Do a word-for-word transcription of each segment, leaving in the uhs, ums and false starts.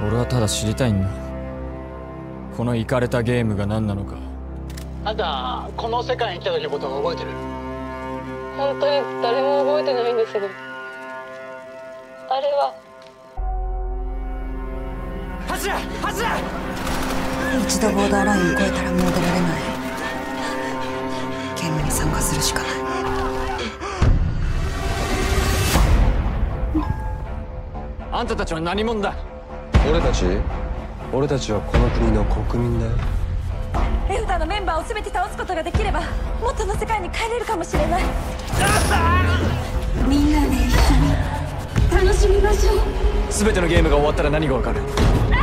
俺はただ知りたいんだ。このイカれたゲームが何なのか。 あんたこの世界に来た時のことを覚えてる？ 本当に誰も覚えてないんですけど、あれは走れ走れ。 一度ボーダーラインを越えたらもう出られない。ゲームに参加するしかない。 あんたたちは何者だ？ 俺たち俺たちはこの国の国民だよ。 エフダのメンバーを全て倒すことができれば元の世界に帰れるかもしれない。 みんなで一緒に楽しみましょう。 全てのゲームが終わったら何がわかる？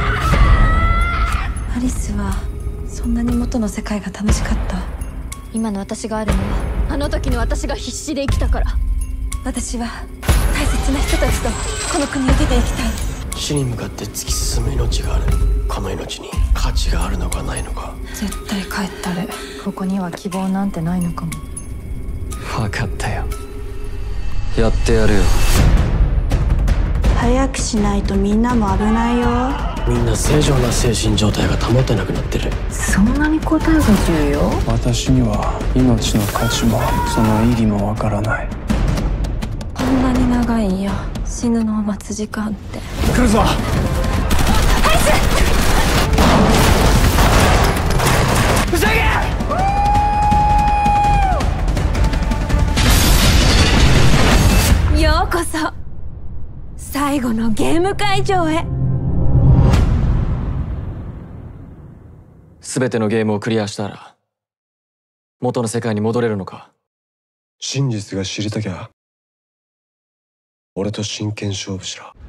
アリスはそんなに元の世界が楽しかった？ 今の私があるのはあの時の私が必死で生きたから。 私は大切な人たちとこの国を出ていきたい。 死に向かって突き進む命がある。この命に価値があるのかないのか。 絶対帰ったる。 ここには希望なんてないのかも。 分かったよ。 やってやるよ。 早くしないとみんなも危ないよ。 みんな正常な精神状態が保てなくなってる。 そんなに答えが重要？ 私には命の価値もその意義もわからない。 こんなに長いんや、死ぬのを待つ時間って。 来るぞ。ふざけ！ようこそ最後のゲーム会場へ。 全てのゲームをクリアしたら元の世界に戻れるのか？ 真実が知りたきゃ俺と真剣勝負しろ。